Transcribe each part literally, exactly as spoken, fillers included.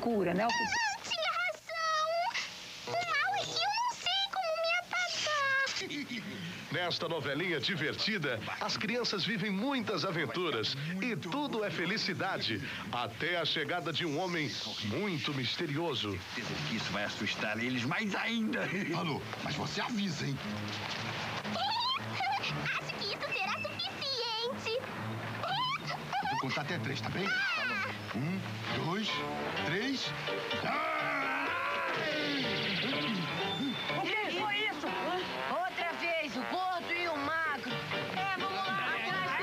cura, né? Ah, tinha razão. O mal aqui eu não sei como me atacar. Nesta novelinha divertida, as crianças vivem muitas aventuras e tudo é felicidade, até a chegada de um homem muito misterioso. Certeza que isso vai assustar eles mais ainda. Alô, mas você avisa, hein? Acho que isso será suficiente. Vou contar até três, tá bem? Um, dois, três. O que foi isso? Outra vez, o gordo e o magro. É, vamos lá, atrás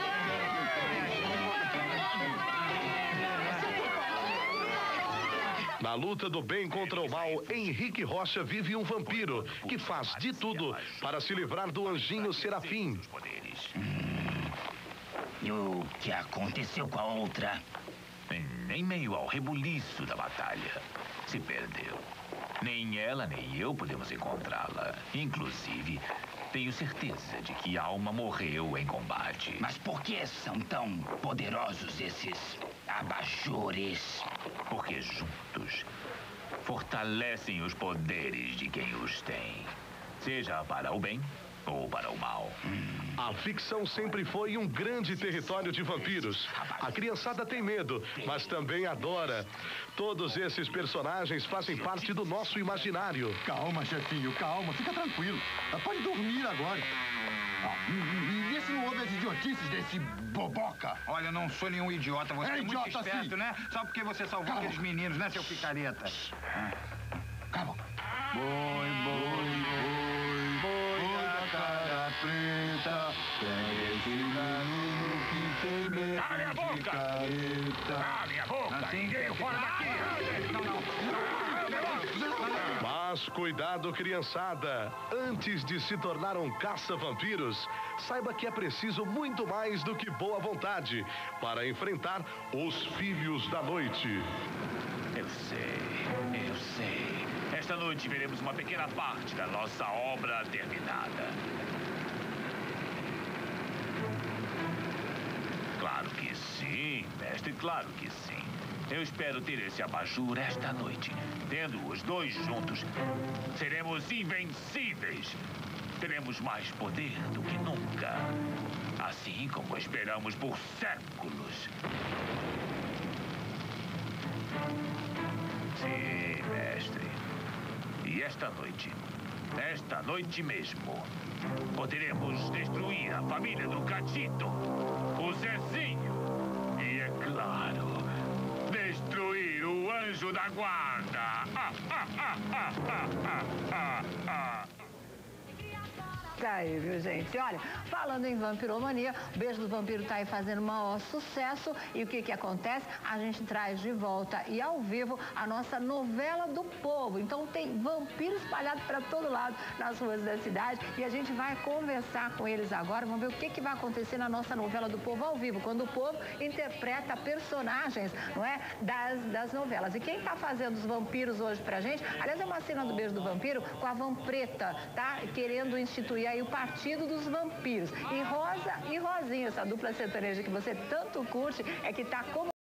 dele. Na luta do bem contra o mal, Henrique Rocha vive um vampiro que faz de tudo para se livrar do anjinho Serafim. E o que aconteceu com a outra? Em meio ao rebuliço da batalha, se perdeu. Nem ela, nem eu podemos encontrá-la. Inclusive, tenho certeza de que Alma morreu em combate. Mas por que são tão poderosos esses abajures? Porque juntos fortalecem os poderes de quem os tem. Seja para o bem ou para o mal. A ficção sempre foi um grande território de vampiros. A criançada tem medo, mas também adora. Todos esses personagens fazem parte do nosso imaginário. Calma, chefinho, calma. Fica tranquilo. Pode dormir agora. Ah, e, e, e vê se não ouve as idiotices desse boboca. Olha, não sou nenhum idiota. Você é, é muito idiota, esperto, sim. né? Só porque você salvou Calma. aqueles meninos, né, seu picareta? Calma. Boi, boi, boi, boi da cara preta, pega esse garoto que tem medo. Cala a boca! Cala a boca! Ninguém fora daqui! Não, não. Mas cuidado, criançada. Antes de se tornar um caça-vampiros, saiba que é preciso muito mais do que boa vontade para enfrentar os filhos da noite. Eu sei, eu sei. Esta noite veremos uma pequena parte da nossa obra terminada. Claro que sim, mestre, claro que sim. Eu espero ter esse abajur esta noite. Tendo os dois juntos, seremos invencíveis. Teremos mais poder do que nunca. Assim como esperamos por séculos. Sim, mestre. E esta noite, esta noite mesmo, poderemos destruir a família do Catito, o Zezinho e, é claro, destruir o anjo da guarda. Ah, ah, ah, ah, ah, ah, ah, ah. Tá aí, viu, gente? Olha, falando em vampiromania, o Beijo do Vampiro tá aí fazendo o maior sucesso. E o que que acontece? A gente traz de volta e ao vivo a nossa novela do povo. Então tem vampiro espalhado para todo lado nas ruas da cidade. E a gente vai conversar com eles agora. Vamos ver o que que vai acontecer na nossa novela do povo ao vivo, quando o povo interpreta personagens, não é? Das, das novelas. E quem tá fazendo os vampiros hoje pra gente, aliás, é uma cena do Beijo do Vampiro com a Vampireta, tá? Querendo instituir aí o Partido dos Vampiros. E Rosa e Rosinha, essa dupla sertaneja que você tanto curte, é que tá como